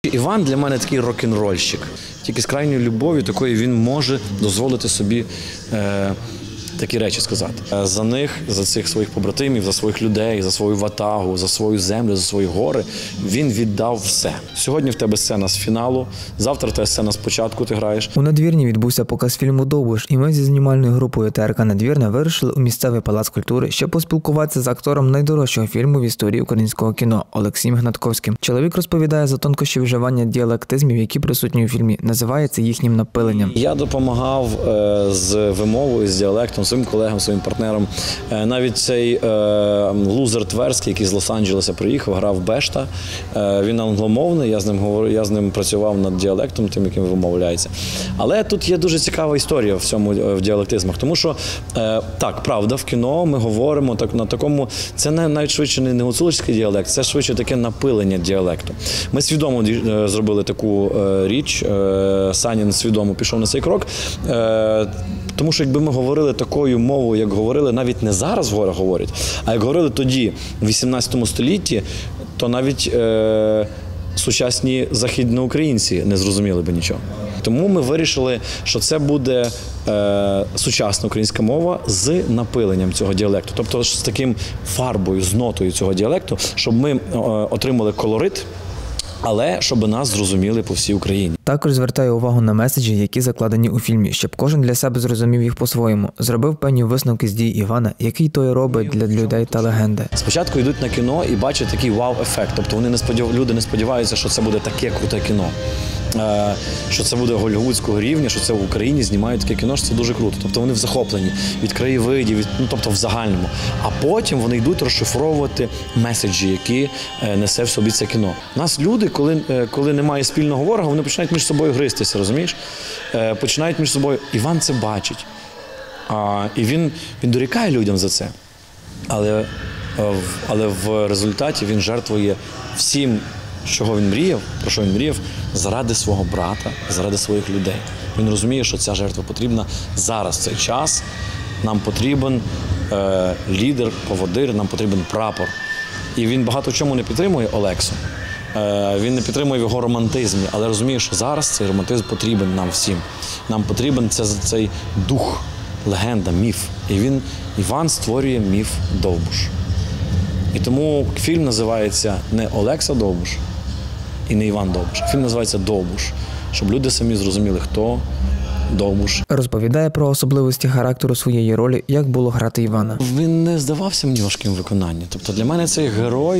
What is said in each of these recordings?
Іван для мене такий рок-н-рольщик. Тільки з крайньою любов'ю такої він може дозволити собі такі речі сказати. За них, за цих своїх побратимів, за своїх людей, за свою ватагу, за свою землю, за свої гори, він віддав все. Сьогодні в тебе сцена з фіналу, завтра в тебе сцена з початку, ти граєш. У Надвірні відбувся показ фільму «Довбуш», і ми зі знімальною групою ТРК «Надвірна» вирушили у місцевий палац культури, щоб поспілкуватися з актором найдорожчого фільму в історії українського кіно Олексієм Гнатковським. Чоловік розповідає за тонкощі вживання діалектизмів, які присутні у фільмі. Називається їхнім напиленням. Я допомагав з вимовою, з діалектом своїм колегам, своїм партнерам. Навіть цей лузер Тверський, який з Лос-Анджелеса приїхав, грав Бешта. Він англомовний, я з ним працював над діалектом, тим, яким вимовляється. Але тут є дуже цікава історія в діалектизмах, тому що, так, правда, в кіно ми говоримо на такому, це навіть швидше не гуцулицький діалект, це швидше таке напилення діалекту. Ми свідомо зробили таку річ, Санін свідомо пішов на цей крок, тому що якби ми говорили такою мовою, як говорили, навіть не зараз говорять, а як говорили тоді, в 18 столітті, то навіть сучасні західноукраїнці не зрозуміли би нічого. Тому ми вирішили, що це буде сучасна українська мова з напиленням цього діалекту. Тобто з таким фарбою, з нотою цього діалекту, щоб ми отримали колорит, але щоб нас зрозуміли по всій Україні. Також звертає увагу на меседжі, які закладені у фільмі, щоб кожен для себе зрозумів їх по-своєму. Зробив певні висновки з дій Івана, який той робить для людей та легенди. Спочатку йдуть на кіно і бачать такий вау-ефект. Тобто люди не сподіваються, що це буде таке круте кіно. Що це буде голлівудського рівня, що це в Україні знімають таке кіно, що це дуже круто. Тобто вони в захопленні від краєвидів, тобто в загальному. А потім вони йдуть розшифровувати меседжі, які несе в собі це кіно. Нас люди, коли немає спільного ворога, вони починають між собою гристися, розумієш? Починають між собою. Іван це бачить. І він дорікає людям за це. Але в результаті він жертвує всім, чого він мріяв, про що він мріяв, заради свого брата, заради своїх людей. Він розуміє, що ця жертва потрібна зараз, в цей час. Нам потрібен лідер, поводир, нам потрібен прапор. І він багато в чому не підтримує Олексу. Він не підтримує його романтизмі, але розуміє, що зараз цей романтизм потрібен нам всім. Нам потрібен цей дух, легенда, міф. І Іван створює міф Довбуш. І тому фільм називається не Олекса Довбуш і не Іван Довбуш. Фільм називається «Довбуш», щоб люди самі зрозуміли, хто Довбуш. Розповідає про особливості характеру своєї ролі, як було грати Івана. Він не здавався мені важким в виконанні. Тобто для мене цей герой,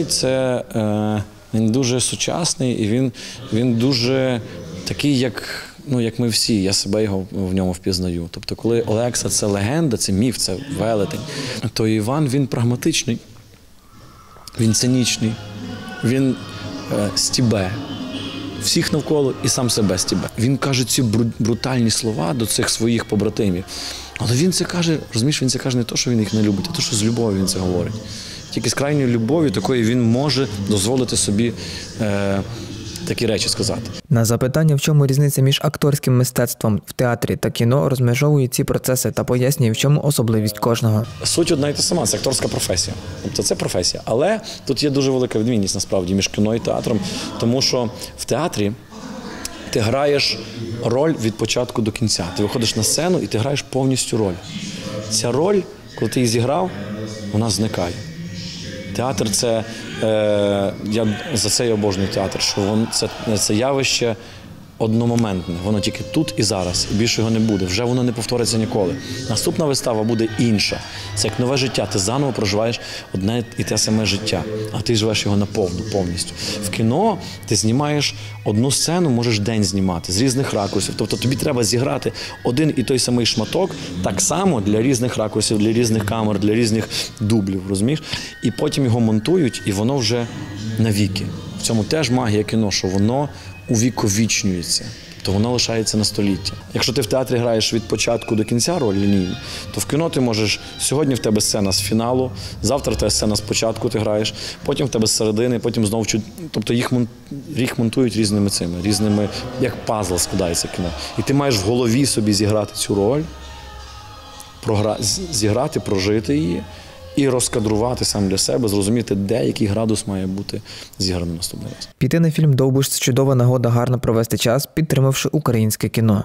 він дуже сучасний і він дуже такий, як ми всі, я себе в ньому впізнаю. Тобто коли Олекса – це легенда, це міф, це велетень, то Іван, він прагматичний, він цинічний, він стібе всіх навколо і сам себе стібе. Він каже ці брутальні слова до цих своїх побратимів. Але він це каже, розумієш, він це каже не то, що він їх не любить, а то, що з любов'ю він це говорить. Тільки з крайньою любов'ю такої він може дозволити собі такі речі сказати. На запитання, в чому різниця між акторським мистецтвом в театрі та кіно, розмежовує ці процеси та пояснює, в чому особливість кожного. Суть одна і та сама – це акторська професія. Тобто це професія. Але тут є дуже велика відмінність, насправді, між кіно і театром, тому що в театрі ти граєш роль від початку до кінця. Ти виходиш на сцену і ти граєш повністю роль. Ця роль, коли ти її зіграв, вона зникає. Театр – це, я за це і обожнюю театр, що це явище одномоментне, воно тільки тут і зараз, і більше його не буде, вже воно не повториться ніколи. Наступна вистава буде інша, це як нове життя, ти заново проживаєш одне і те саме життя, а ти живеш його наповну, повністю. В кіно ти знімаєш одну сцену, можеш день знімати, з різних ракурсів, тобто тобі треба зіграти один і той самий шматок, так само для різних ракурсів, для різних камер, для різних дублів, розумієш? І потім його монтують, і воно вже навіки. В цьому теж магія кіно, що воно увіковічнюється, то воно лишається на століття. Якщо ти в театрі граєш від початку до кінця роль лінійну, то в кіно ти можеш, сьогодні в тебе сцена з фіналу, завтра в тебе сцена з початку ти граєш, потім в тебе з середини, потім знову, тобто їх монтують різними, як пазл складається кіно. І ти маєш в голові собі зіграти цю роль, зіграти, прожити її, і розкадрувати сам для себе, зрозуміти, де який градус має бути зіграно наступний раз. Піти на фільм «Довбуш» – це чудова нагода гарно провести час, підтримавши українське кіно.